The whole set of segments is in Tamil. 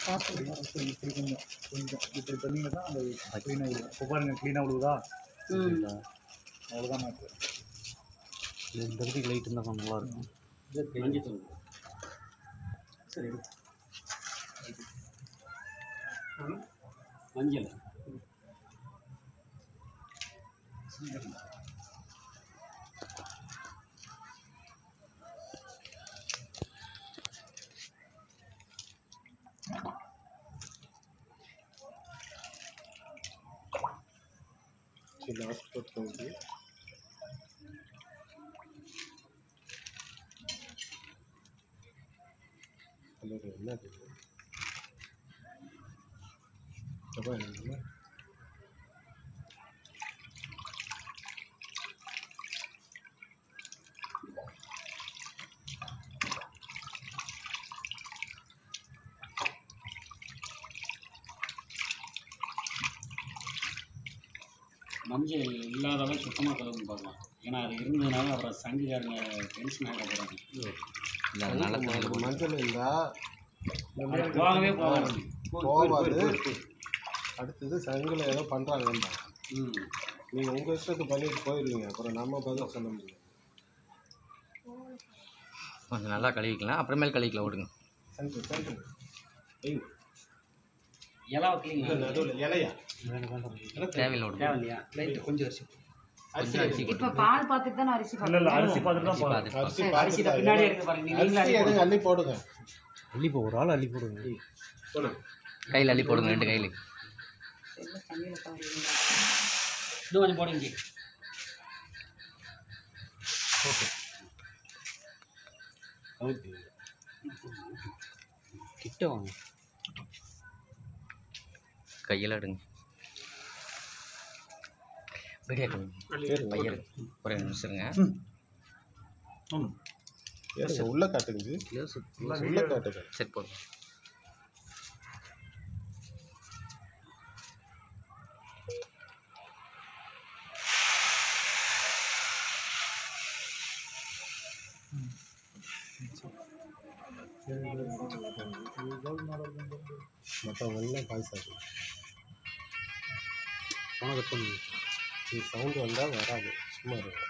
இப்படி கொஞ்சம் கொஞ்சம் இப்படி பண்ணிங்கன்னா தான் அந்த க்ளீனாக விழுவும். இப்போ பாருங்கள் க்ளீனாக விழுவுதா? அவ்வளோதான் மேட்ரு. இந்த இடத்துக்கு லைட் இருந்தால் கொஞ்சம் நல்லாயிருக்கும். சரி மஞ்சள் லாஸ்ட் வந்து என்ன மஞ்சள் இல்லாதவங்க சுத்தமாக கலந்து பார்க்கலாம். ஏன்னா அது இருந்ததுனால அப்புறம் சங்குக்காரங்க டென்ஷன் ஆக போகிறாங்க. இல்லை அதனால மஞ்சள் இருந்தால் போகவே போகாது. அடுத்தது சங்கில் ஏதோ பண்ணுறாங்கன்னு நீங்கள் உங்கள் இஷ்டத்துக்கு பண்ணிட்டு போயிடுவீங்க. அப்புறம் நம்ம பதில் சொல்ல முடியும். கொஞ்சம் நல்லா கழுவிக்கலாம், அப்புறமேல் கழுவிக்கலாம். விடுங்க இலை வைக்கலீங்களா? நடுவில் இலையா தேவையில்லை, தேவையில்லையா? லைட்டு கொஞ்சம் அரிசி அரிசி இப்போ பால் பார்த்துட்டு தான் அரிசி பார்த்து அரிசி பார்த்துட்டு அரிசி பின்னாடி இருக்கு பாருங்க. நீங்கள் அள்ளி போடுங்க. அள்ளி போ ஒரு ஆள் அள்ளி போடுங்க. கையில் அள்ளி போடுங்க, 2 கையில். இன்னும் கொஞ்சம் போடுங்க. ஓகே ஓகே கிட்ட வாங்க, கையில் எடுங்க. பையன் ஒரு நிமிஷங்க. உள்ள காட்டுங்க, உள்ள காட்டுங்க. சரி போடுங்க. மற்றவங்கெல்லாம் பாய்சாது உனக்கு சவுண்டு வந்தால் வராது, சும்மா இருக்கும்.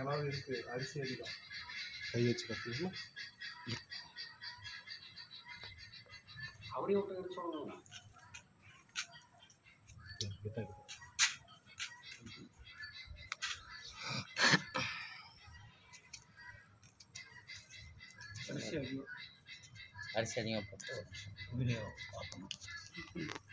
அளவு இருக்கு, அரிசி அதிகம். கை வச்சு கட்டணுமா? அப்படியே விட்டு எடுத்து சொல்லணும். அரிசி அதிகம் போட்டு வீடியோ பார்க்கணும்.